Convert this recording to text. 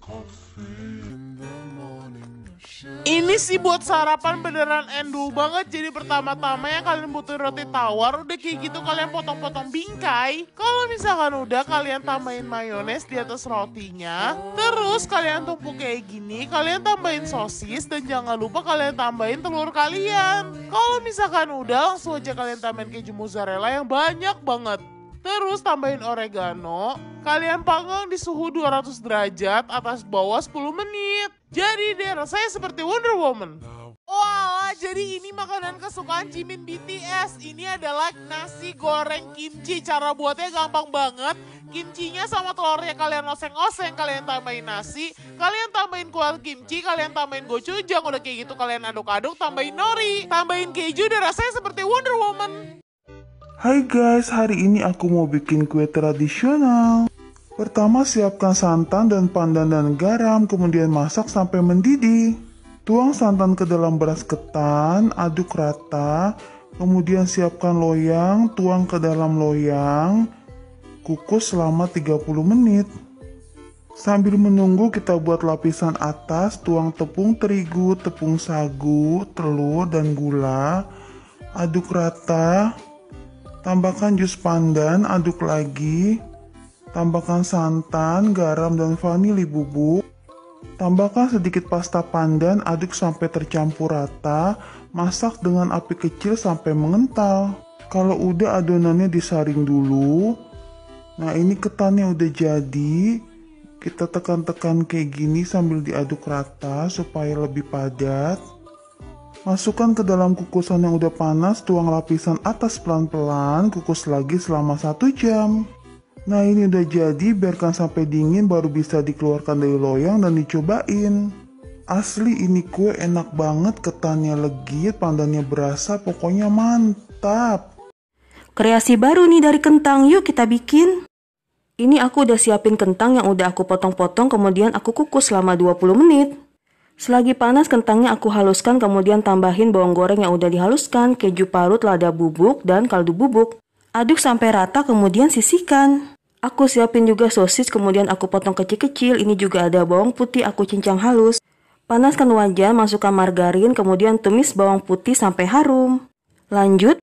Ini sih buat sarapan beneran endul banget. Jadi pertama-tama yang kalian butuhin roti tawar. Udah kayak gitu kalian potong-potong bingkai. Kalau misalkan udah, kalian tambahin mayones di atas rotinya. Terus kalian tumpuk kayak gini. Kalian tambahin sosis. Dan jangan lupa kalian tambahin telur kalian. Kalau misalkan udah, langsung aja kalian tambahin keju mozzarella yang banyak banget. Terus tambahin oregano, kalian panggang di suhu 200 derajat atas bawah 10 menit. Jadi deh rasanya seperti Wonder Woman. Wah, jadi ini makanan kesukaan Jimin BTS. Ini adalah nasi goreng kimchi. Cara buatnya gampang banget. Kimchinya sama telurnya kalian oseng-oseng, kalian tambahin nasi, kalian tambahin kuah kimchi, kalian tambahin gochujang. Udah kayak gitu kalian aduk-aduk, tambahin nori, tambahin keju, dan rasanya seperti Wonder Woman. Hai guys, hari ini aku mau bikin kue tradisional. Pertama siapkan santan dan pandan dan garam, kemudian masak sampai mendidih. Tuang santan ke dalam beras ketan, aduk rata, kemudian siapkan loyang, tuang ke dalam loyang, kukus selama 30 menit. Sambil menunggu kita buat lapisan atas, tuang tepung terigu, tepung sagu, telur dan gula, aduk rata. Tambahkan jus pandan, aduk lagi. Tambahkan santan, garam, dan vanili bubuk. Tambahkan sedikit pasta pandan, aduk sampai tercampur rata. Masak dengan api kecil sampai mengental. Kalau udah, adonannya disaring dulu. Nah, ini ketannya udah jadi. Kita tekan-tekan kayak gini sambil diaduk rata supaya lebih padat. Masukkan ke dalam kukusan yang udah panas, tuang lapisan atas pelan-pelan, kukus lagi selama 1 jam. Nah, ini udah jadi, biarkan sampai dingin baru bisa dikeluarkan dari loyang dan dicobain. Asli ini kue enak banget, ketannya legit, pandannya berasa, pokoknya mantap. Kreasi baru nih dari kentang, yuk kita bikin. Ini aku udah siapin kentang yang udah aku potong-potong, kemudian aku kukus selama 20 menit. Selagi panas kentangnya aku haluskan, kemudian tambahin bawang goreng yang udah dihaluskan, keju parut, lada bubuk, dan kaldu bubuk. Aduk sampai rata kemudian sisihkan. Aku siapin juga sosis, kemudian aku potong kecil-kecil. Ini juga ada bawang putih, aku cincang halus. Panaskan wajan, masukkan margarin, kemudian tumis bawang putih sampai harum. Lanjut,